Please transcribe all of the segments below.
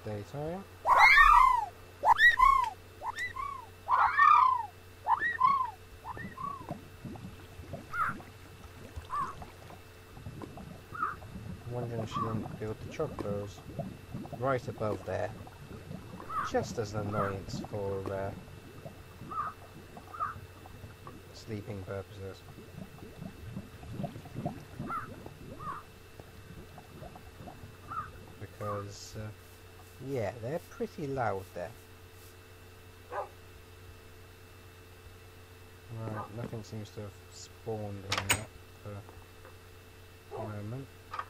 daytime. I'm wondering if she didn't build the truck burrows right above there, just as an annoyance for sleeping purposes. Because, yeah, they're pretty loud there. Right, nothing seems to have spawned in that for the moment.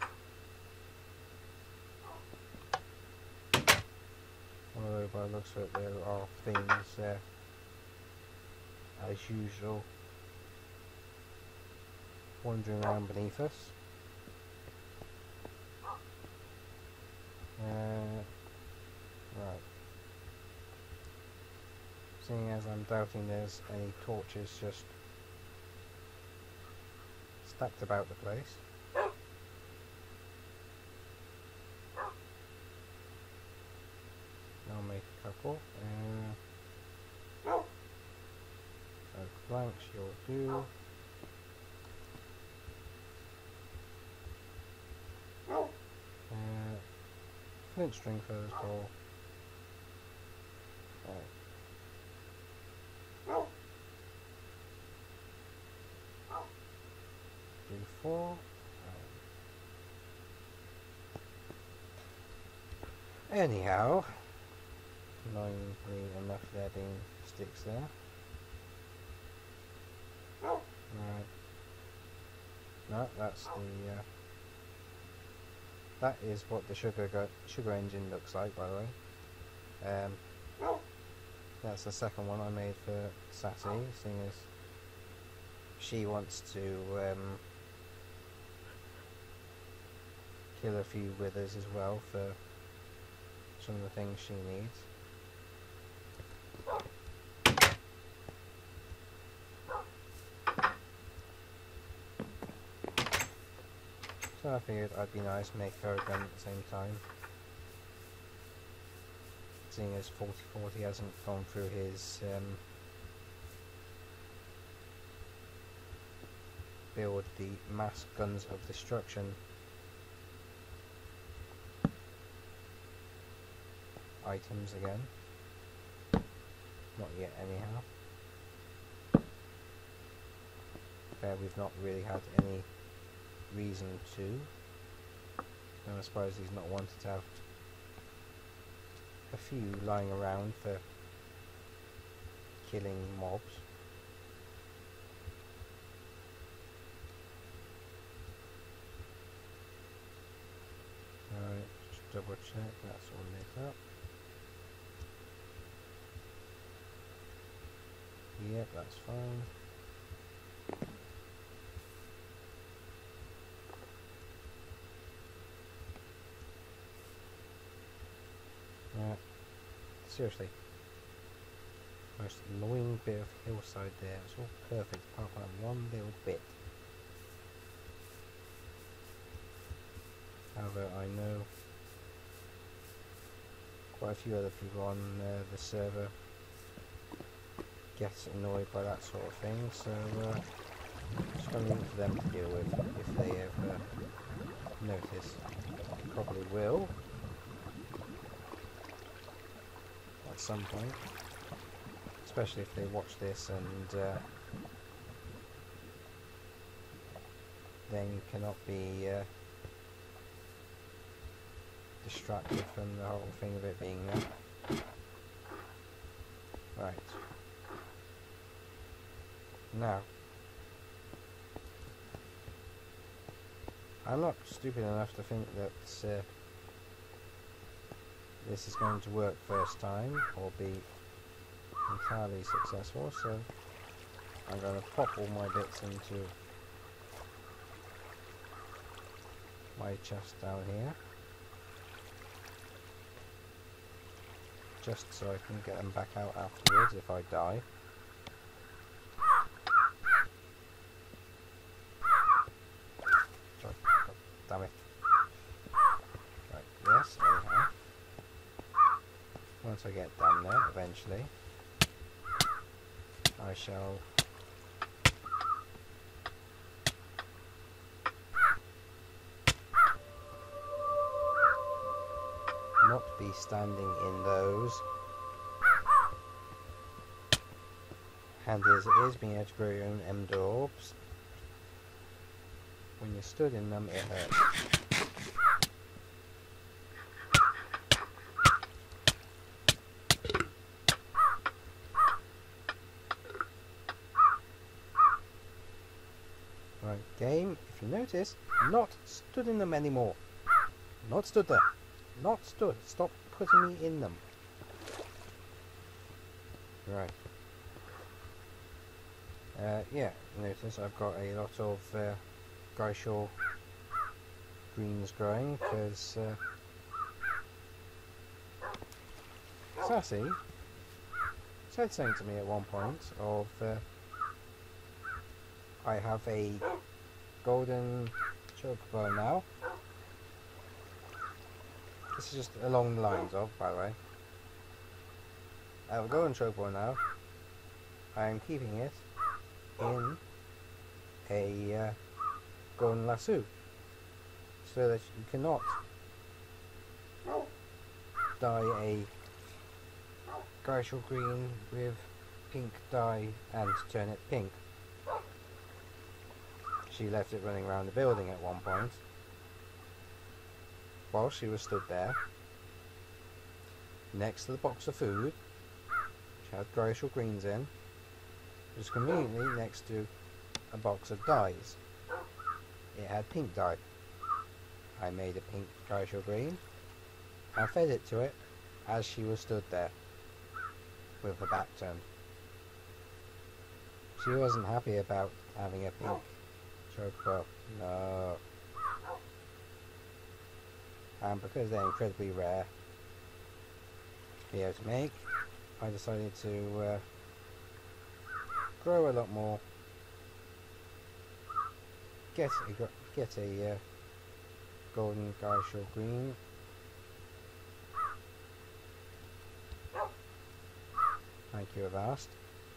Although by the looks of it there are things there, as usual, wandering around beneath us. Right. Seeing as I'm doubting there's any torches just stacked about the place. I'll make a couple. Oak planks, you'll do. Flint string first, or do 4. Anyhow, annoyingly enough, there being sticks there. Right. No, that's the. That is what the sugar engine looks like, by the way. That's the second one I made for Sassy, seeing as she wants to kill a few withers as well for some of the things she needs. So I figured I'd be nice, make her a gun at the same time. Seeing as 4040 hasn't gone through his build the mass guns of destruction items again. Not yet anyhow. There we've not really had any reason to, and I suppose he's not wanted to have a few lying around for killing mobs. Alright, just double check that's all lit up. Yep, that's fine. Seriously, most annoying bit of hillside there. It's all perfect apart from that one little bit. However, I know quite a few other people on the server get annoyed by that sort of thing, so just going to leave it for them to deal with if they ever notice. Probably will. At some point, especially if they watch this and then cannot be distracted from the whole thing of it being there. Right. Now, I'm not stupid enough to think that this is going to work first time or be entirely successful, so I'm going to pop all my bits into my chest down here, just so I can get them back out afterwards if I die. Sorry, damn it. Right, yes, anyhow. once I get done there, eventually, I shall not be standing in those. Handy as it is, being able to grow your own Emder orbs. When you're stood in them, it hurts. Right, game, if you notice, not stood in them anymore. Not stood there. Not stood. Stop putting me in them. Right. Yeah, notice I've got a lot of Grishaw greens growing because Sassy said something to me at one point of I have a golden chocobo now. This is just along the lines of, by the way, I have a golden chocobo now. I am keeping it in a golden lasso so that you cannot dye a Grishaw green with pink dye and turn it pink. She left it running around the building at one point while she was stood there next to the box of food which had Grishaw greens in. It was conveniently next to a box of dyes. It had pink dye. I made a pink Grishaw green and fed it to it as she was stood there with her back turned. She wasn't happy about having a pink chocobo. No. And because they're incredibly rare to be able to make, I decided to grow a lot more. Get a golden Grishaw green. Thank you, Avast.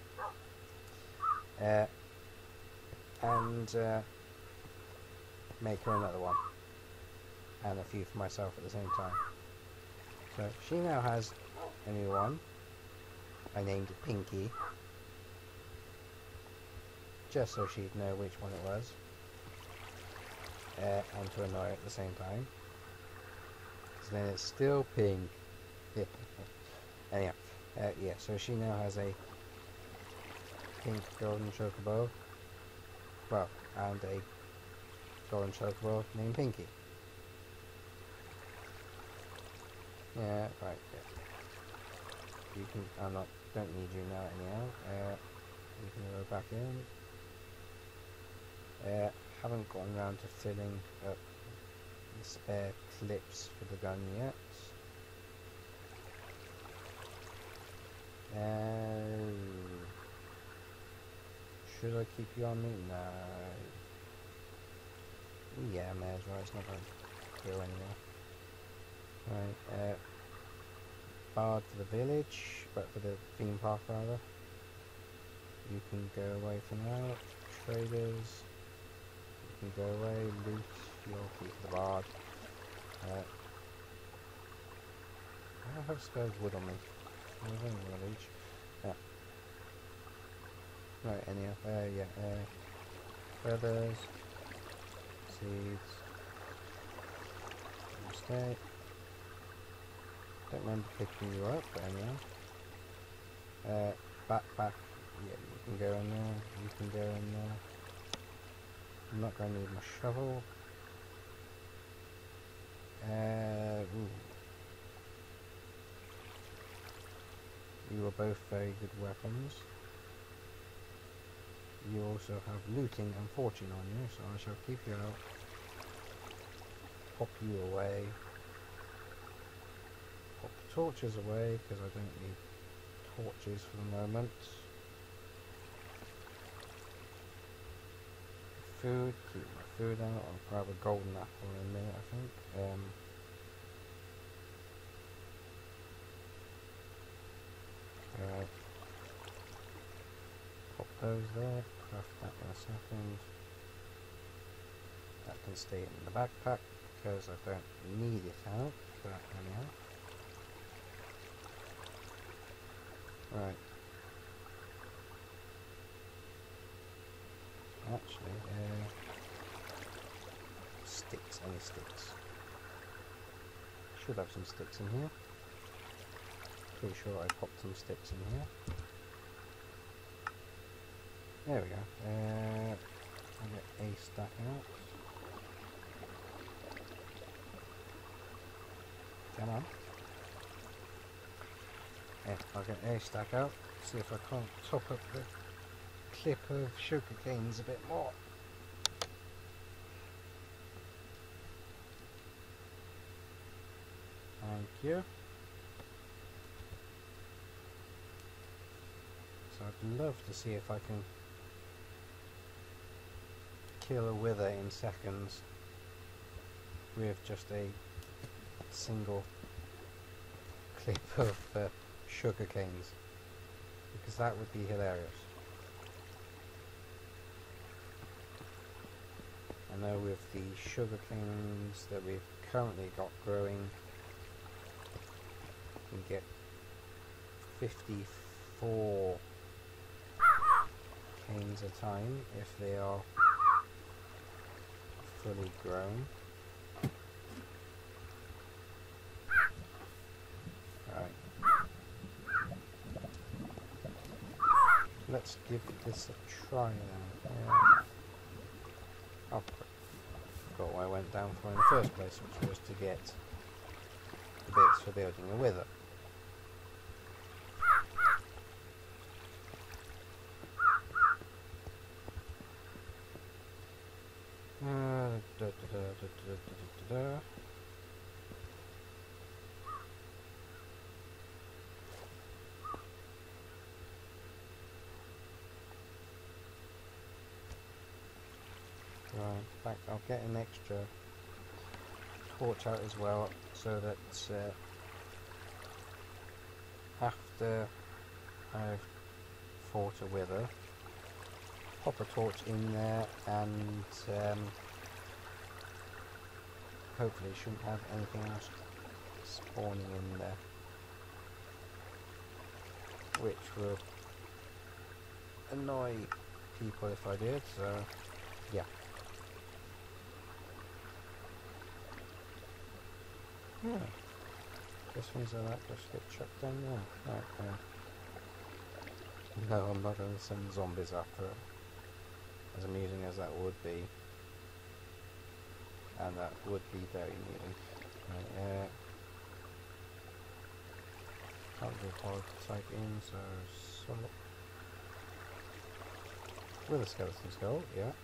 And make her another one. And a few for myself at the same time. So she now has a new one. I named it Pinky. Just so she'd know which one it was. And to annoy her at the same time. Because then it's still pink. Anyhow, yeah, so she now has a pink golden chocobo. Well, and a golden chocobo named Pinky. Yeah, right, yeah. You can, don't need you now anyhow. You can go back in. Haven't gotten around to filling up the spare clips for the gun yet. Should I keep you on me? No. Yeah, may as well. It's not going to go anywhere. Right, Bard for the village, but for the theme park rather. You can go away for now. Traders, you can go away. Loot, you'll keep the Bard. I don't have spare wood on me. I have only one of each. Yeah. Right, anyhow, yeah, feathers, seeds, stay. Don't remember picking you up, but anyhow. Backpack, yeah, you can go in there, you can go in there. I'm not going to need my shovel. Ooh. You are both very good weapons. You also have looting and fortune on you, so I shall keep you out. Pop you away. Pop the torches away, because I don't need torches for the moment. Food, keep my food out. I'll grab a golden apple in a minute, I think. Right. Pop those there, craft that in a second. That can stay in the backpack because I don't need it out, but anyhow. Right. Actually, sticks, any sticks. Should have some sticks in here. Pretty sure I popped some sticks in here. There we go. I'll get a stack out. Come on. Yeah, I'll get a stack out. See if I can't top up the clip of sugar canes a bit more. Thank you. So I'd love to see if I can kill a wither in seconds with just a single clip of sugar canes, because that would be hilarious. I know with the sugar canes that we've currently got growing, we can get 54 canes a time if they are fully grown. Right. Let's give this a try then. Oh, forgot what I went down for in the first place, which was to get the bits for building a wither. Right, in fact I'll get an extra torch out as well, so that after I've fought a wither, pop a torch in there and hopefully shouldn't have anything else spawning in there, which would annoy people if I did, so yeah. Yeah, guess things like that just get chucked down there. Right, no, I'm not going to send zombies after it, as amusing as that would be, and that would be very amusing. Right, can't do hard to type in, so with a skeleton skull, yeah.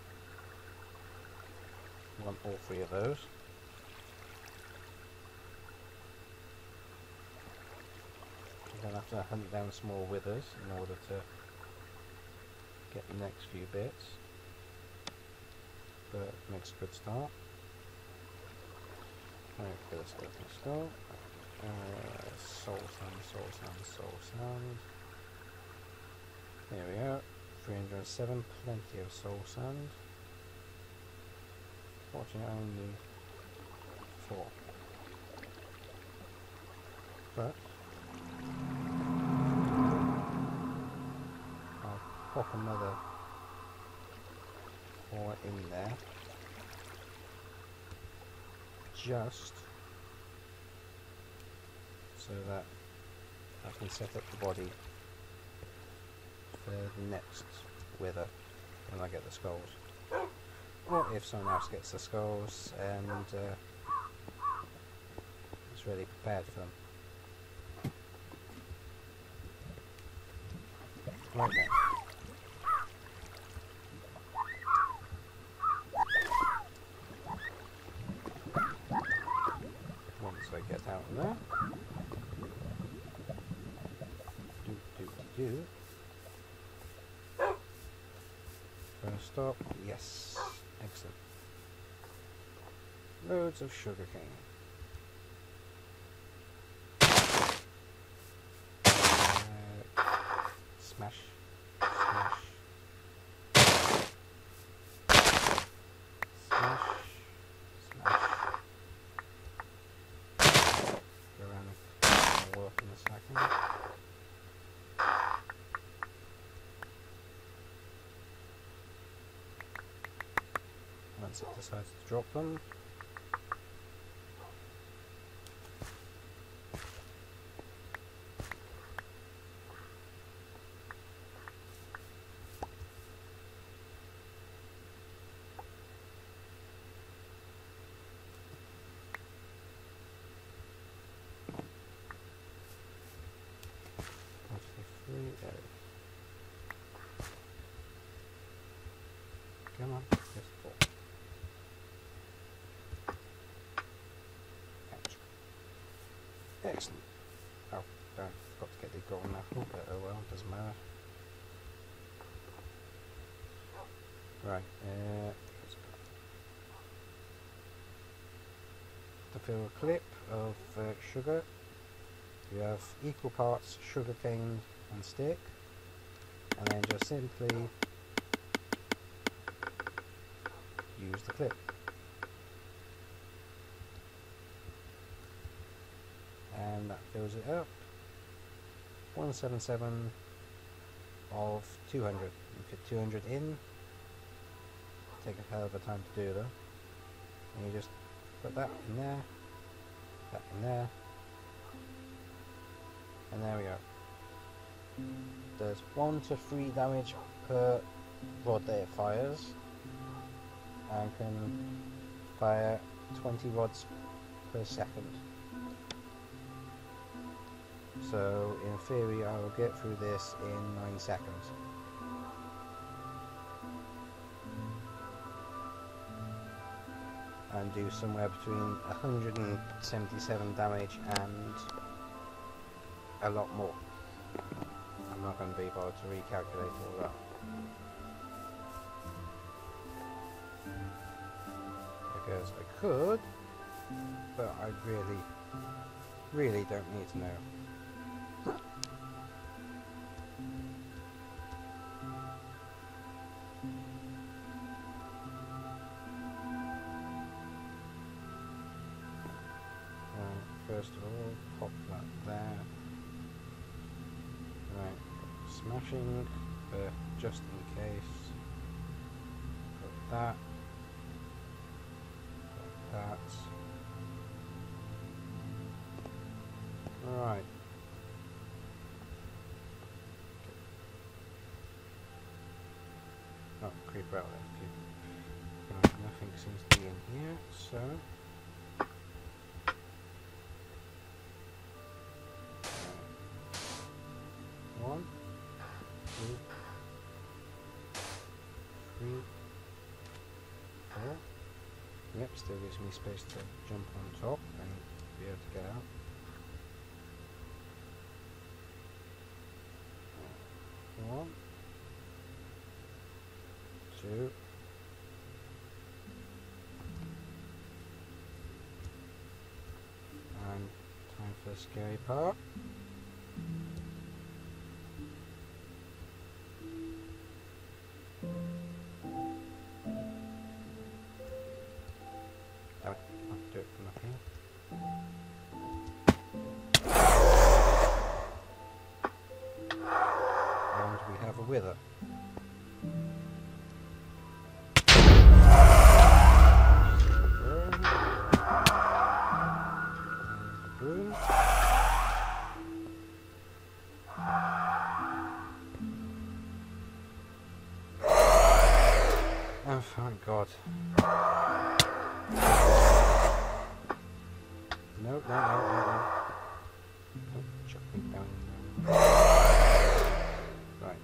Want all three of those. I'm going to have to hunt down small withers in order to get the next few bits, but makes a good start. Right, for the skeleton skull. Soul sand. There we go. 307, plenty of soul sand. Fortunately, only 4. But I'll pop another 4 in there, just so that I can set up the body for the next wither when I get the skulls, or if someone else gets the skulls and is really prepared for them. Right then. Once I get out of there, First stop, yes, excellent. Loads of sugar cane. a second. Once it decides to drop them. Come on, just fall. Ouch. Excellent. Oh, don't forgot to get the golden apple, but oh well, doesn't matter. Right, to fill a clip of sugar, you have equal parts sugar cane and stick, and then just simply use the clip. And that fills it up. 177 of 200. You fit 200 in. Take a hell of a time to do though. And you just put that in there, that in there, and there we go. Does 1 to 3 damage per rod that it fires, and can fire 20 rods per second. So in theory I will get through this in 9 seconds. And do somewhere between 177 damage and a lot more. I'm not going to be able to recalculate all that. Because I could, but I really don't need to know. First of all, pop that there. Right, smashing, just in case. Put that. Put that. Right. Oh, creeper out there. Right, nothing seems to be in here, so. One, two, three, four. Yep, still gives me space to jump on top and be able to get out. One, two, and time for the scary part. I'll do it from up here. And we have a wither. Boom. Oh, thank God. No. Don't chuck me down. Right.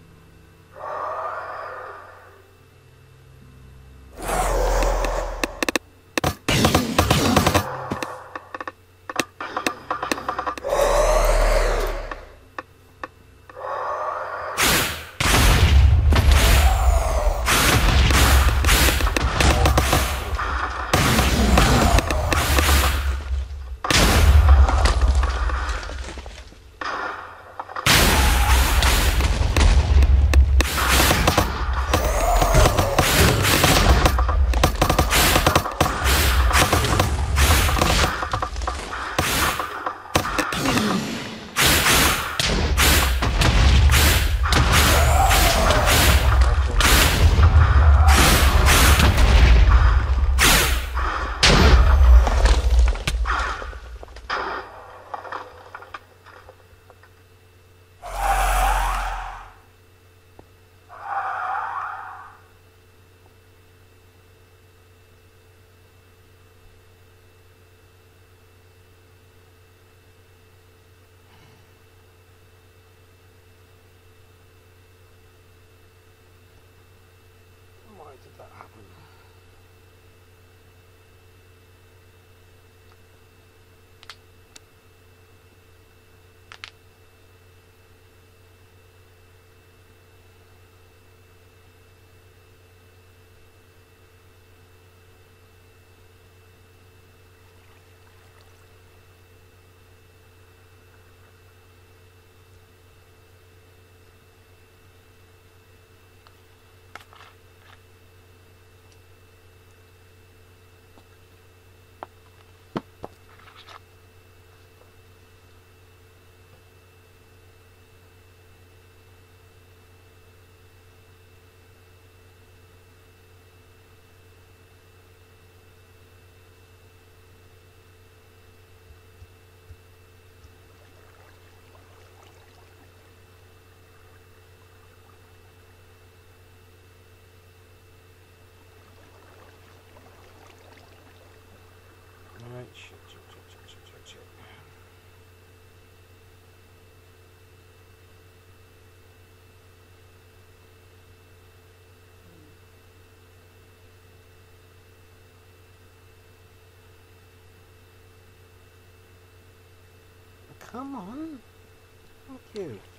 Come on. Thank you.